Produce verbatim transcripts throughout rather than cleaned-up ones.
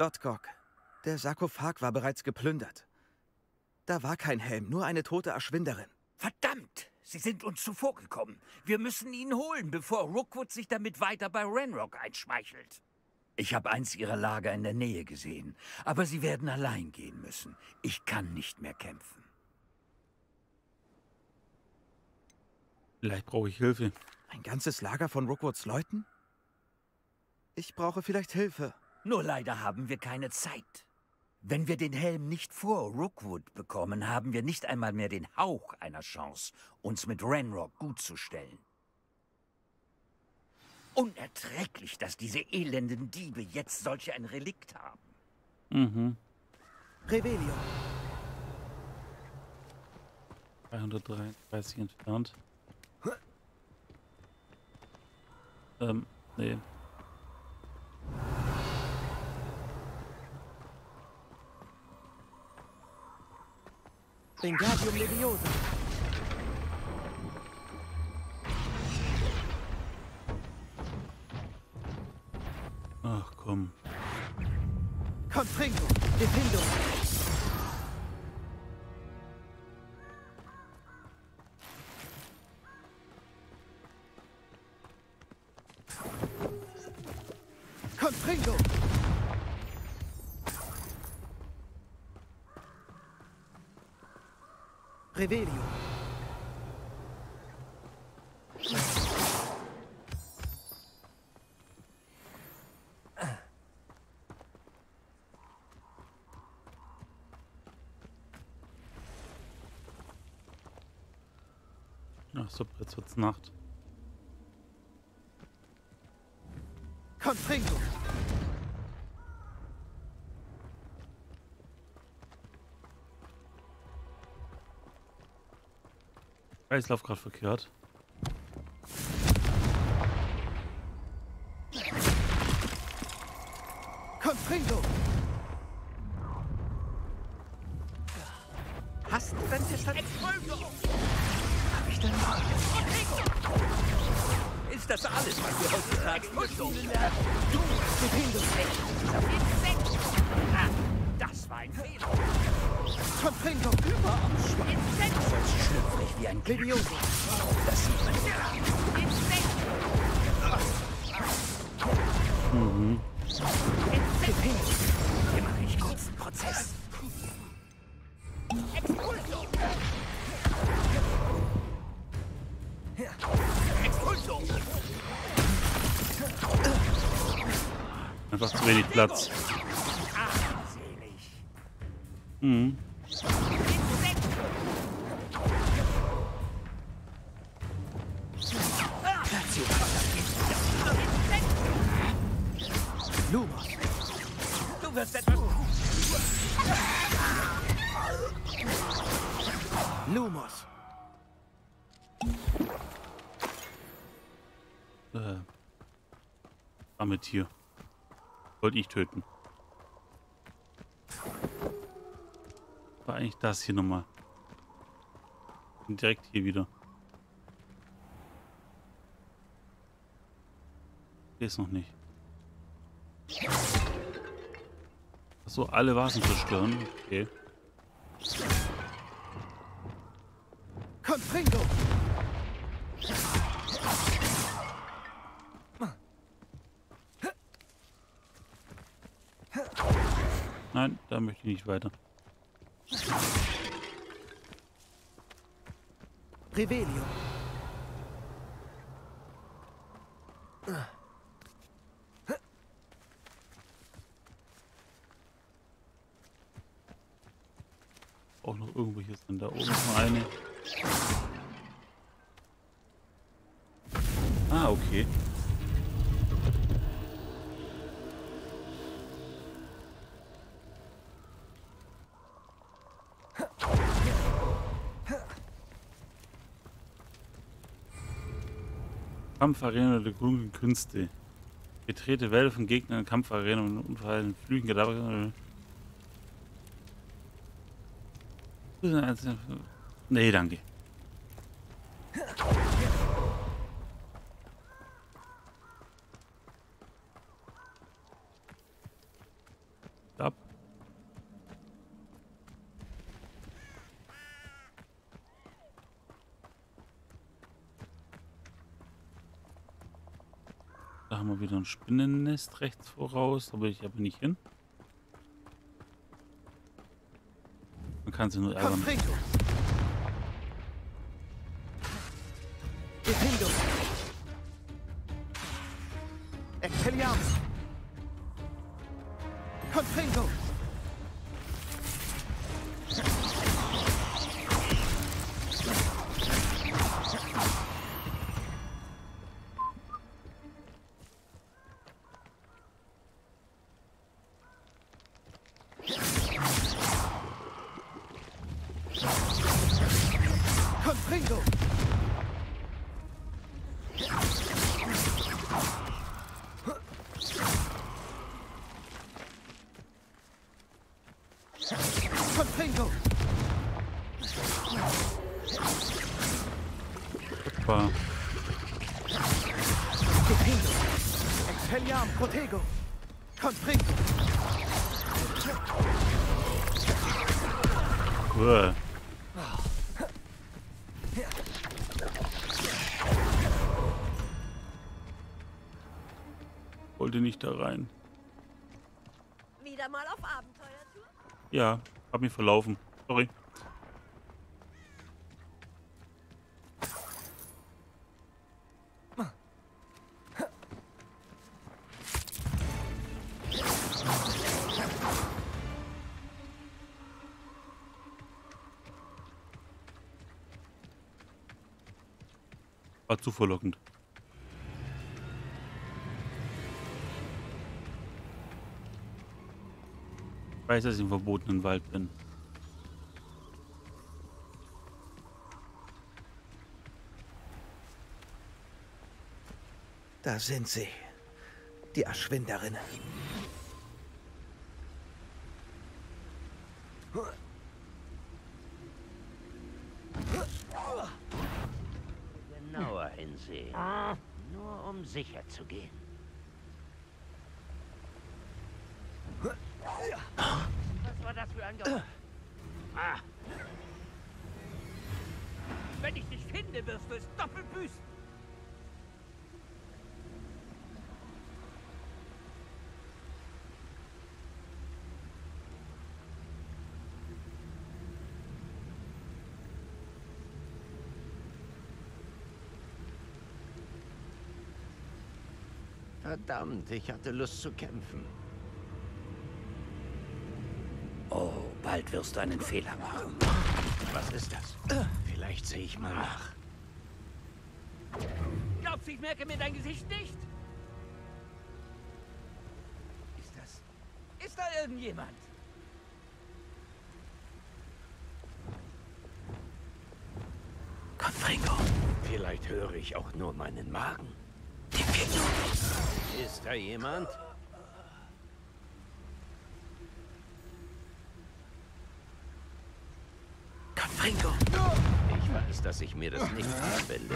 Lodgok, der Sarkophag war bereits geplündert. Da war kein Helm, nur eine tote Erschwinderin. Verdammt! Sie sind uns zuvorgekommen. Wir müssen ihn holen, bevor Rookwood sich damit weiter bei Ranrock einschmeichelt. Ich habe eins ihrer Lager in der Nähe gesehen, aber sie werden allein gehen müssen. Ich kann nicht mehr kämpfen. Vielleicht brauche ich Hilfe. Ein ganzes Lager von Rookwoods Leuten? Ich brauche vielleicht Hilfe. Nur leider haben wir keine Zeit. Wenn wir den Helm nicht vor Rookwood bekommen, haben wir nicht einmal mehr den Hauch einer Chance, uns mit Ranrock gut zu stellen. Unerträglich, dass diese elenden Diebe jetzt solch ein Relikt haben. Mhm. Revelio. dreihundertdreiunddreißig entfernt. Ähm, nee. Wingardium Leviosa. Ach komm. Confringo. Defendo. Confringo. Revelio. Ach so, jetzt wird's Nacht. Confringo. Ich laufe gerade verkehrt. Confringo. Hast du denn verstanden? Hab ich denn mal? Ist das alles, was wir heutzutage müssen? Du, Defendo. Ah, das war ein Fehler. Confringo. Überaus schwach. Solch schlüpfrig wie ein Kind. Leviosa. Das sieht man ja. Mhm. Hier mache ich kurzen Prozess. Expulso. Expulso. Einfach zu wenig Platz. Armselig. Mhm. Lumos. Du wirst etwas... Lumos. Äh. Arme Tier. Wollte ich töten. War eigentlich das hier nochmal. Bin direkt hier wieder. Hier ist noch nicht. Achso, alle Vasen zerstören. Okay. Confringo. Nein, da möchte ich nicht weiter. Revelio. Auch noch irgendwo hier sind. Da oben noch eine. Ah, okay. Kampfarena der dunklen Künste. Betrete Wälder von Gegnern in Kampfarena und unverheilten Flügen Kadaver. Nee, danke. haben wir wieder ein Spinnennest rechts voraus. Da will ich aber nicht hin. Man kann sie nur ärgern. Confringo. Defendo. Expelliarmus. Confringo. Confringo. Confringo. Super. Defendo. Expelliarm Protego. Confringo. Uah. Wollte nicht da rein. Wieder mal auf Abenteuertour? Ja, hab mich verlaufen. Sorry. War zu verlockend. Ich weiß, dass ich im verbotenen Wald bin. Da sind sie. Die Erschwinderinnen. Genauer hinsehen. Nur um sicher zu gehen. Was war das für ein Geräusch? Ah. Wenn ich dich finde, wirst du es doppelt büßen. Verdammt, ich hatte Lust zu kämpfen. Oh, bald wirst du einen Fehler machen. Was ist das? Vielleicht sehe ich mal nach. Glaubst du, ich merke mir dein Gesicht nicht? Ist das... Ist da irgendjemand? Confringo. Vielleicht höre ich auch nur meinen Magen. Defendo. Ist da jemand? Confringo. Ich weiß, dass ich mir das nicht einbilde.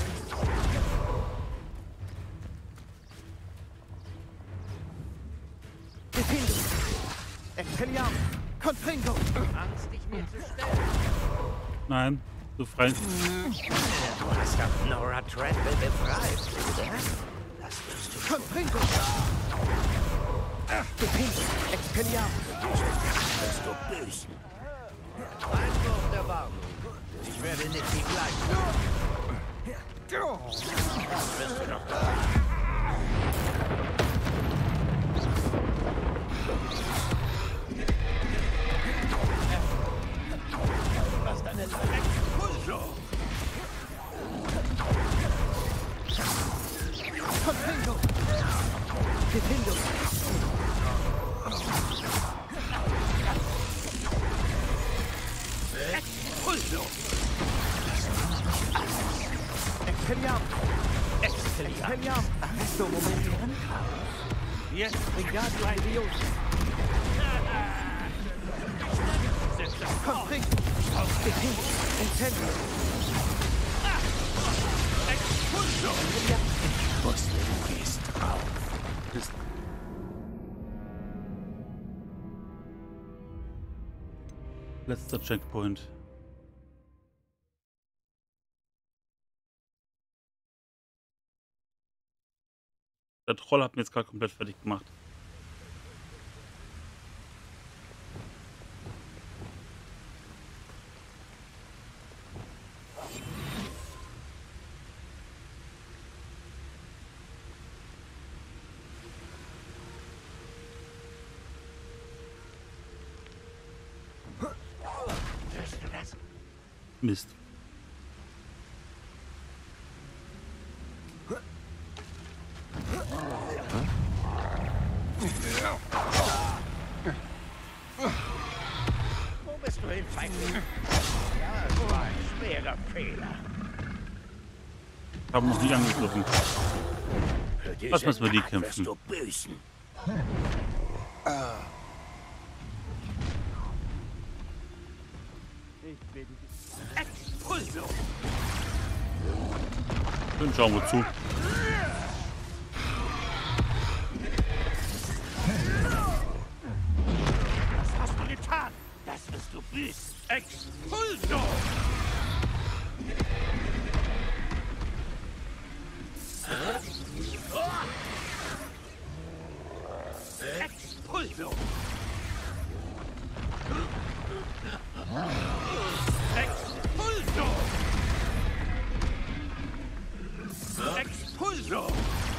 Defendo. Expelliarmus. Confringo. Angst, dich mir zu stellen. Nein, so frei. Du hast doch Nora Treadwell befreit, oder? Das wirst du. Confringo. Defendo. Expelliarmus. Wirst du büßen. Einwurf der Warnung. Ich werde nicht die gleichen. Das wirst du noch da. Was deine Expulso. Confringo. Defendo. Expulso. Expelliarmus. Expelliarmus. Expelliarmus. Arresto momentieren. Jetzt Wingardium Leviosa. Confringo. Defendo. Incendio. Expulso. Ich wusste, du gehst drauf. Letzter Checkpoint. Der Troll hat mir jetzt gerade komplett fertig gemacht. Mist. Wo bist du hin, Feigling? Ja, das war ein schwerer Fehler. Ich habe noch nicht angegriffen. Für diese Was müssen wir die Tat kämpfen? wirst du büßen. Expulso! Dann schauen wir zu. Was hast du getan? Das wirst du büßen. Expulso! Expulso! Expulso! Expulso!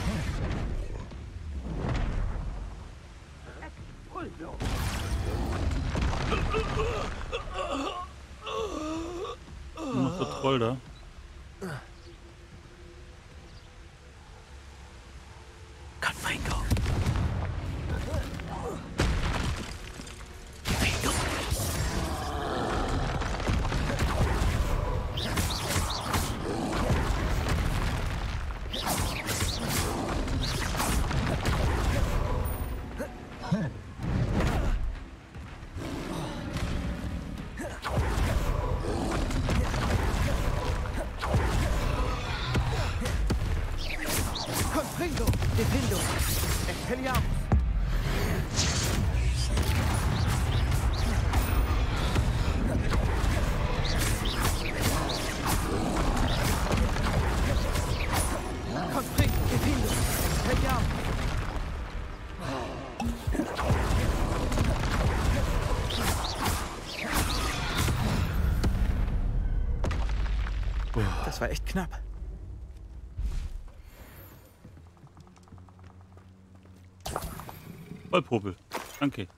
Expulso! Noch der Troll da. Confringo. Confringo, Defendo, Expelliarmus. Confringo, Defendo, Expelliarmus. Das war echt knapp. Vollpopel. Danke.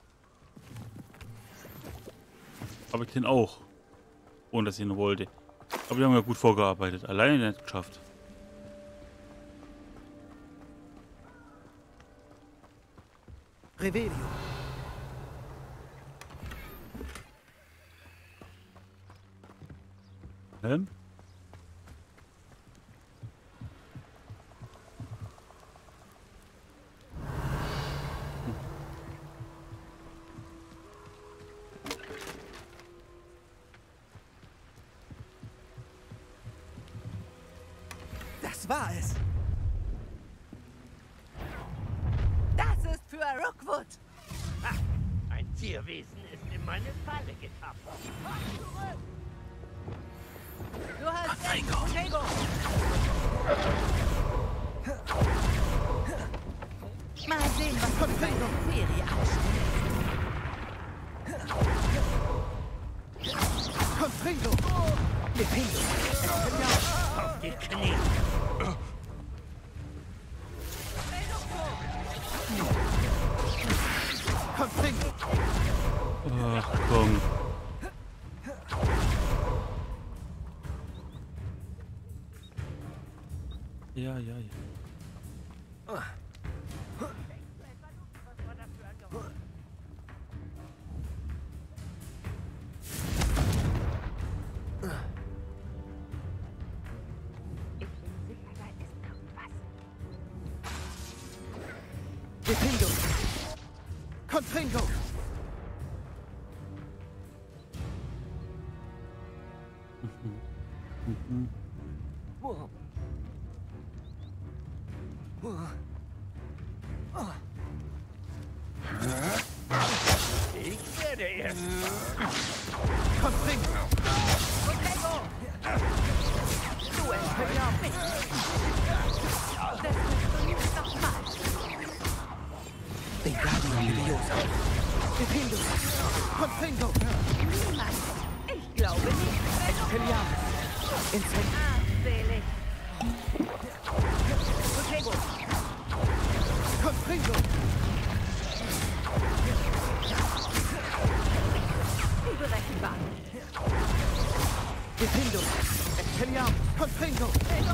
Habe ich den auch. Ohne dass ich ihn wollte. Aber die haben ja gut vorgearbeitet. Alleine nicht geschafft. Revelio. Helm? Das war es. Das ist für Rookwood. Ha, ein Tierwesen ist in meine Falle getappt. Du hast recht, Diego. Mal sehen, was du bei der Ferie ausstellst. Confringo, Defendo, Expelliarmus. Auf die Knie. Confringo, Ach komm. Ja, ja, ja. Ich bin sicher, da ist irgendwas. Defendo, Confringo. Ich werde erst. Confringo, Du entschuldigst mich. Das wirst du nicht nochmal. Defendo. Confringo. Ich glaube nicht. Expelliarmus. Incendio. Armselig. Protego. Confringo. Unberechenbar. Defendo. Expelliarmus. Confringo.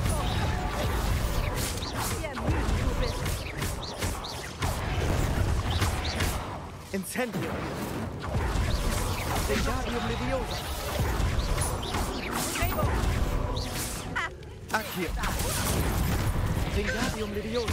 Wie ermüdend du bist. Incendio. Wingardium Leviosa. Protego. Accio. Wingardium Leviosa.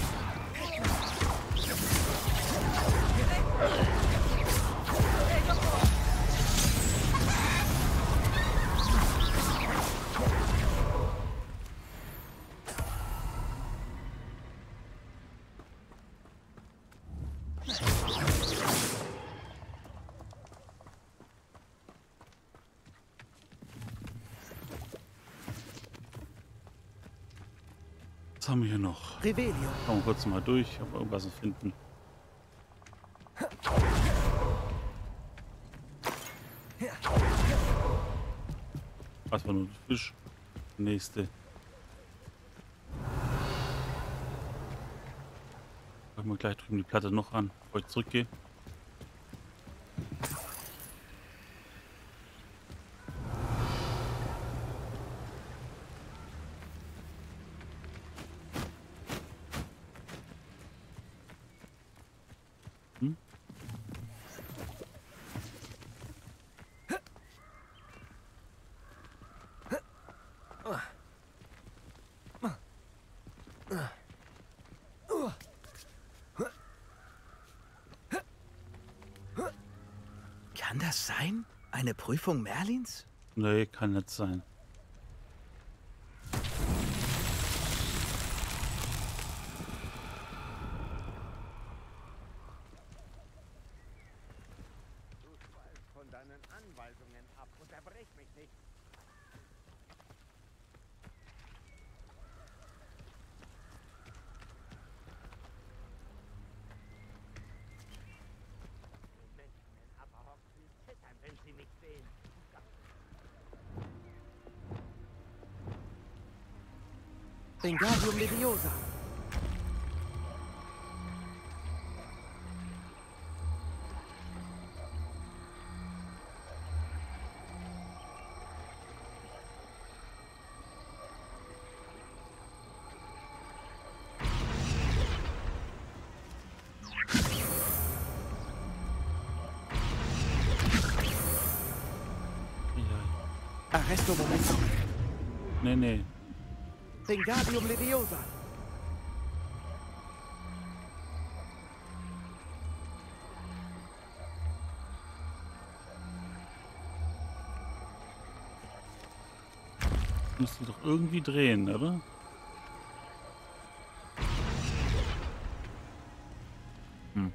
Was haben wir hier noch? Revelio. Schauen wir kurz mal durch, ob wir irgendwas finden. Was war nur der Fisch? Nächste. Machen wir gleich drüben die Platte noch an, bevor ich zurückgehe. Hm? Kann das sein? Eine Prüfung Merlins? Nee, kann nicht sein. Du schweifst von deinen Anweisungen ab. Unterbrech mich nicht. Die Menschen in Upperhoxton zittern, wenn sie mich sehen. Wingardium Leviosa. Ja. Arresto Momentum. Nee, nee. Wingardium Leviosa. Musst du doch irgendwie drehen, oder? Hm.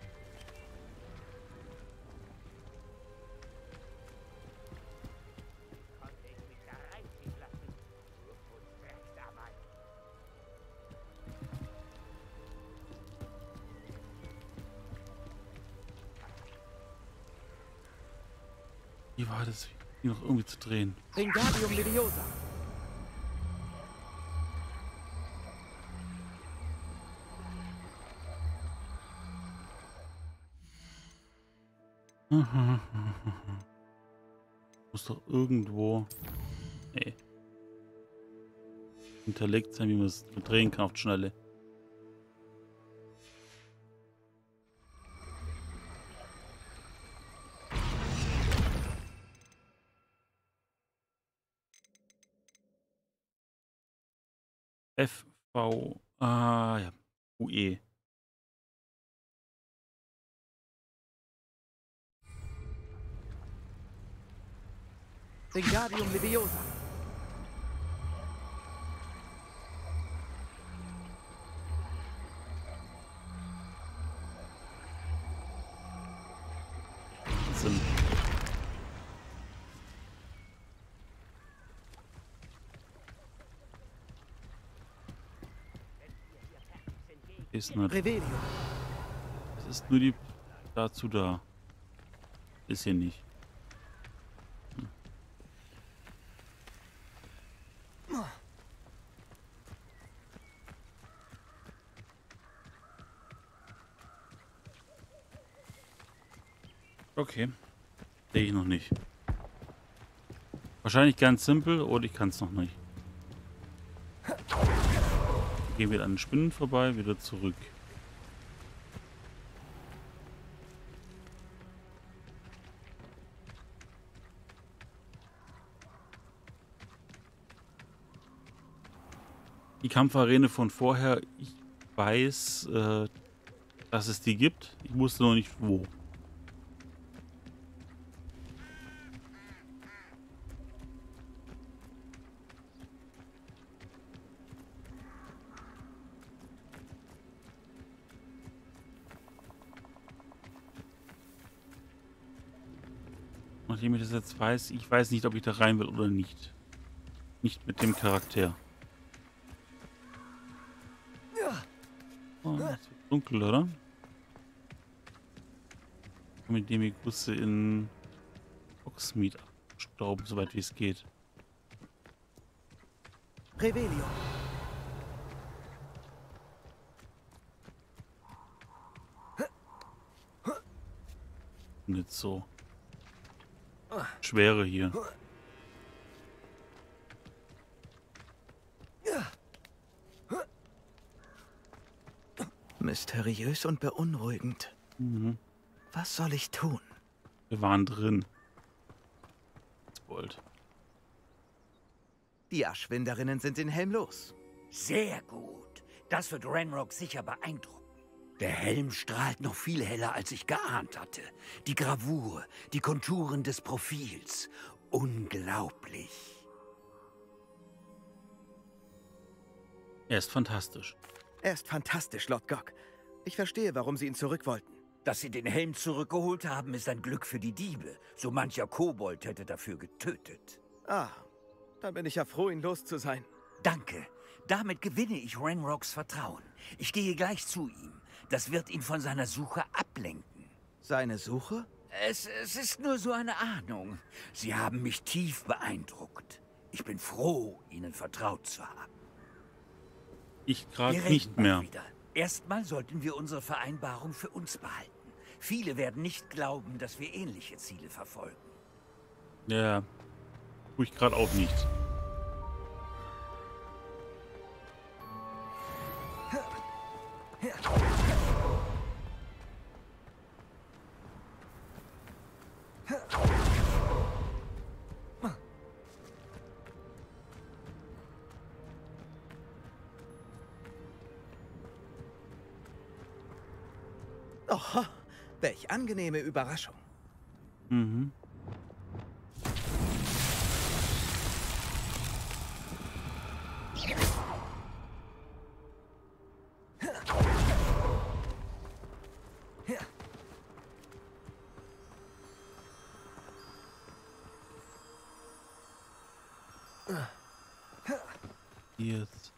Konnte ich mich da reinziehen lassen. Rufus Werk damals. Wie war das, hier noch irgendwie zu drehen? Wingardium Leviosa. Muss doch irgendwo nee. hinterlegt sein, wie man es drehen kann auf die Schnelle. F V ah ja U E. Wingardium Leviosa. Sinn. Ist nur, Revelio. das ist nur die dazu da. Ist hier nicht. Hm. Okay. Sehe ich noch nicht. Wahrscheinlich ganz simpel oder ich kann es noch nicht. Gehen wir an den Spinnen vorbei, wieder zurück. Die Kampfarene von vorher, ich weiß, äh, dass es die gibt. Ich wusste noch nicht wo. Nachdem ich das jetzt weiß, ich weiß nicht, ob ich da rein will oder nicht. Nicht mit dem Charakter. Oh, es wird dunkel, oder? Mit dem ich Gusse in Hogsmeade abstauben, soweit wie es geht. Revelio. Nicht so. Schwere hier. Mysteriös und beunruhigend. Mhm. Was soll ich tun? Wir waren drin. Wollt. Die Aschwinderinnen sind den Helm los. Sehr gut. Das wird Ranrock sicher beeindrucken. Der Helm strahlt noch viel heller, als ich geahnt hatte. Die Gravur, die Konturen des Profils. Unglaublich. Er ist fantastisch. Er ist fantastisch, Lord Gog. Ich verstehe, warum Sie ihn zurück wollten. Dass Sie den Helm zurückgeholt haben, ist ein Glück für die Diebe. So mancher Kobold hätte dafür getötet. Ah, dann bin ich ja froh, ihn los zu sein. Danke. Damit gewinne ich Ranrocks Vertrauen. Ich gehe gleich zu ihm. Das wird ihn von seiner Suche ablenken. Seine Suche? Es, es ist nur so eine Ahnung. Sie haben mich tief beeindruckt. Ich bin froh, Ihnen vertraut zu haben. Ich gerade Wir reden nicht bald mehr. wieder. Erstmal sollten wir unsere Vereinbarung für uns behalten. Viele werden nicht glauben, dass wir ähnliche Ziele verfolgen. Ja, tue ich gerade auch nicht. Oh, welch angenehme Überraschung. Mhm. Jetzt.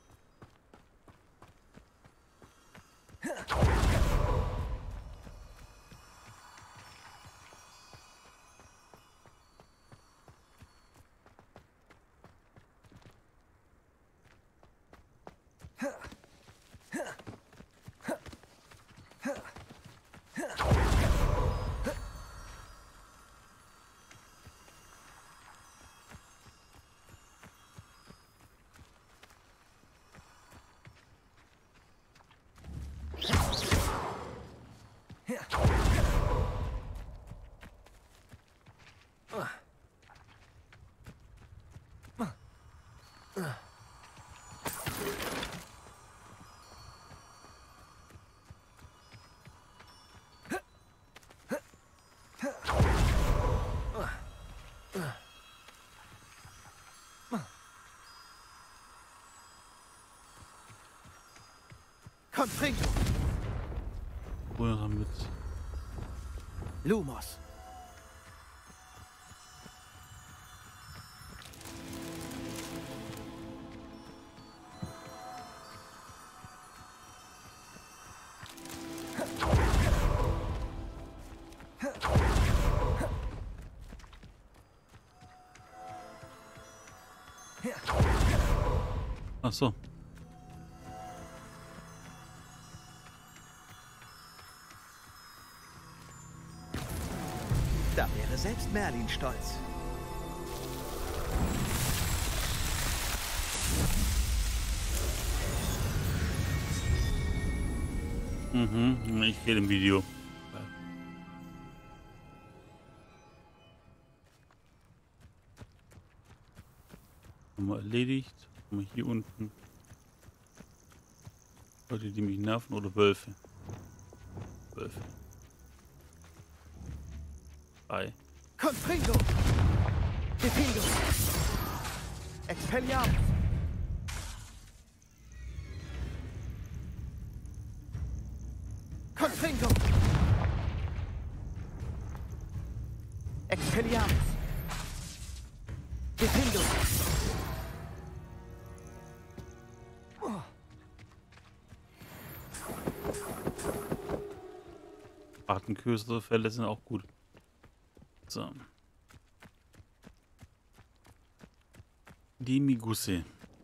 Confringo. Oder mit. Lumos. Ach so. Da wäre selbst Merlin stolz. Mhm, ich gehe im Video. Haben wir erledigt. Haben wir hier unten Leute, die mich nerven oder Wölfe? Wölfe. Drei. Confringo! Defendo! Expelliarmus! Confringo! Expelliarmus! Defendo! Atemkösterfälle sind auch gut. So. Die Migusse.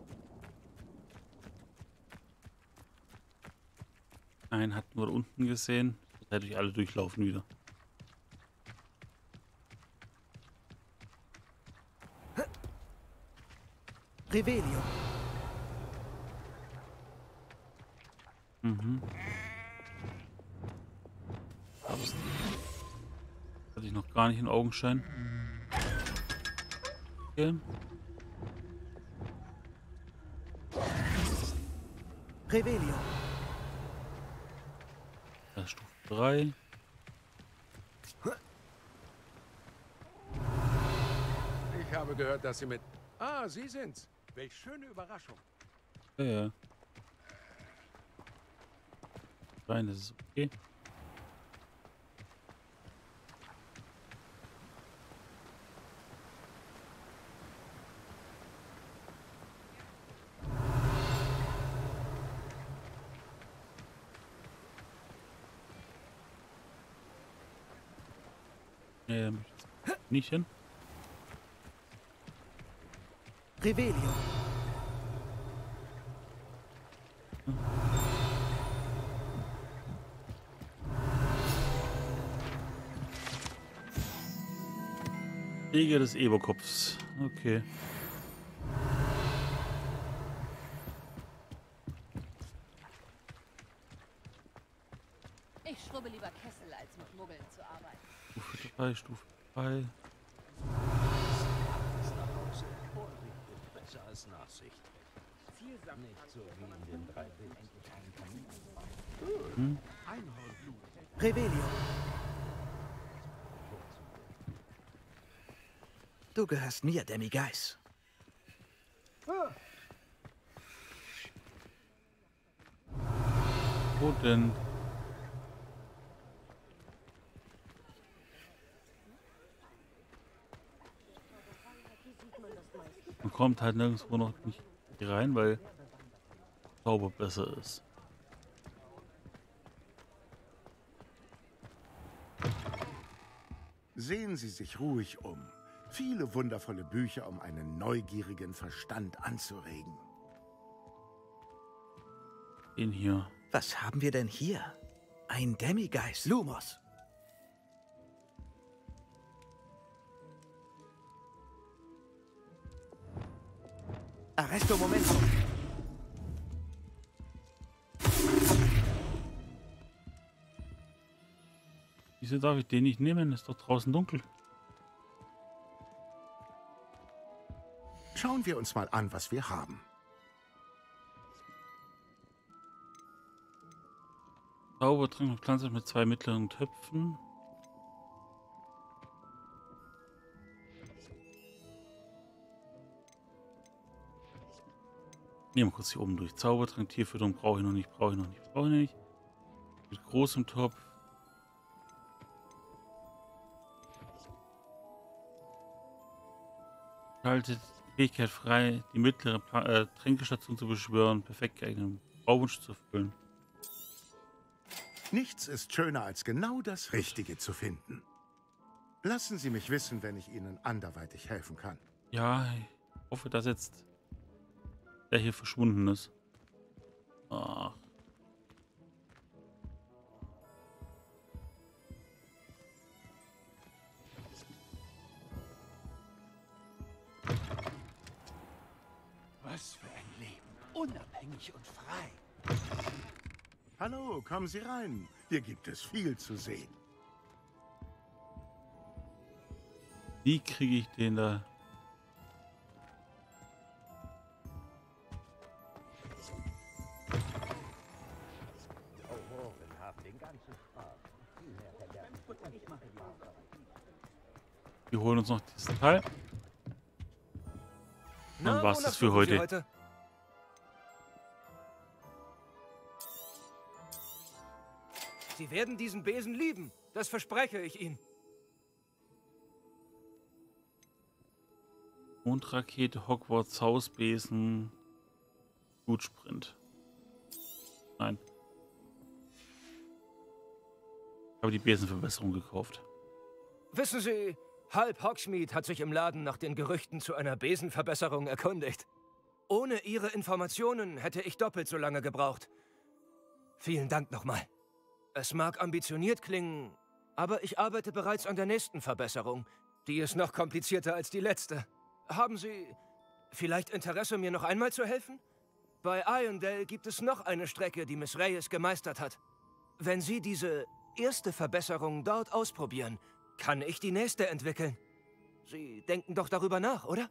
Einen hatten wir unten gesehen. Das hätte ich alle durchlaufen wieder. Revelio! Mhm. Hatte ich noch gar nicht in Augenschein. Okay. Revelio! Das ist Stufe drei. Ich habe gehört, dass Sie mit... Ah, Sie sind's. Welch schöne Überraschung. Ja, ja. Rein, das ist okay. Ähm, nicht hin. Revelio! Jäger des Eberkopfs. Okay. Ich schrubbe lieber Kessel, als mit Muggeln zu arbeiten. Stufe drei, Stufe drei. Besser als Nachsicht. Nicht so wie in den drei Bildern. Hm? Revelio! Du gehörst mir, Demi-Geis. Wo denn? Man kommt halt nirgendwo noch nicht hier rein, weil Zauber besser ist. Sehen Sie sich ruhig um. Viele wundervolle Bücher, um einen neugierigen Verstand anzuregen. Den hier. Was haben wir denn hier? Ein Demi-Geis. Lumos. Arresto Momento. Wieso darf ich den nicht nehmen? Ist doch draußen dunkel. Schauen wir uns mal an, was wir haben. Zaubertrank und Pflanze mit zwei mittleren Töpfen. Nehmen wir kurz hier oben durch. Zaubertrank, Tierfütterung brauche ich noch nicht, brauche ich noch nicht, brauche ich nicht. Mit großem Topf. Schaltet Fähigkeit frei, die mittlere Pla äh, Tränkestation zu beschwören. Perfekt geeignet, um Brauwunsch zu erfüllen. Nichts ist schöner, als genau das Richtige zu finden. Lassen Sie mich wissen, wenn ich Ihnen anderweitig helfen kann. Ja, ich hoffe, dass jetzt der hier verschwunden ist. Ach. Was für ein Leben. Unabhängig und frei. Hallo, kommen Sie rein. Hier gibt es viel zu sehen. Wie kriege ich den da? Wir holen uns noch diesen Teil. Dann war's das für heute. heute? Sie werden diesen Besen lieben. Das verspreche ich Ihnen. Mondrakete, Hogwarts, Hausbesen, Gutsprint. Nein. Ich habe die Besenverbesserung gekauft. Wissen Sie, halb Hogsmeade hat sich im Laden nach den Gerüchten zu einer Besenverbesserung erkundigt. Ohne Ihre Informationen hätte ich doppelt so lange gebraucht. Vielen Dank nochmal. Es mag ambitioniert klingen, aber ich arbeite bereits an der nächsten Verbesserung. Die ist noch komplizierter als die letzte. Haben Sie vielleicht Interesse, mir noch einmal zu helfen? Bei Irondale gibt es noch eine Strecke, die Miss Reyes gemeistert hat. Wenn Sie diese erste Verbesserung dort ausprobieren, kann ich die nächste entwickeln. Sie denken doch darüber nach, oder?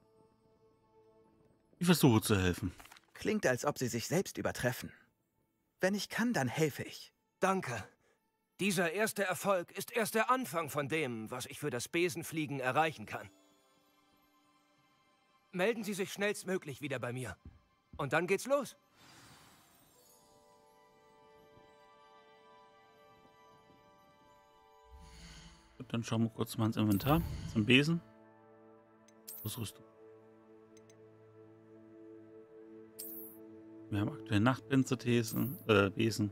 Ich versuche zu helfen. Klingt, als ob Sie sich selbst übertreffen. Wenn ich kann, dann helfe ich. Danke. Dieser erste Erfolg ist erst der Anfang von dem, was ich für das Besenfliegen erreichen kann. Melden Sie sich schnellstmöglich wieder bei mir. Und dann geht's los. Gut, dann schauen wir kurz mal ins Inventar. Zum Besen. Ausrüstung. Wir haben aktuell Nachtbinzerthesen, äh, Besen.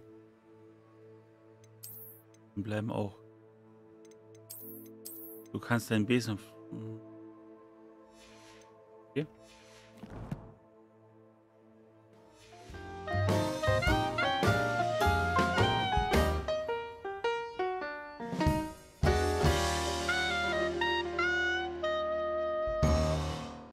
Und bleiben auch. Du kannst deinen Besen... Okay.